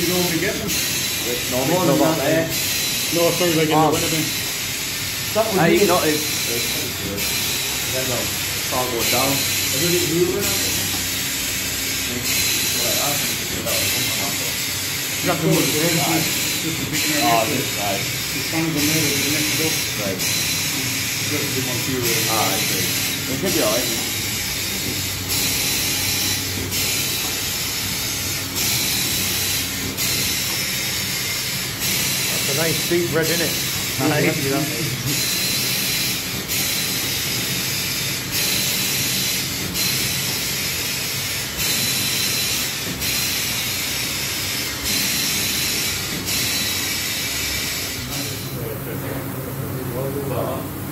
you normally get them? More than that, eh? No, sorry, like in the winter. That was me. Not it. Then the car goes down. Is it moving? That's the most just the picking out. This guy. It's kind of the middle of the next door. Right. Just the one few. I see. It could be alright. That's a nice deep red, isn't it? Nice. Well,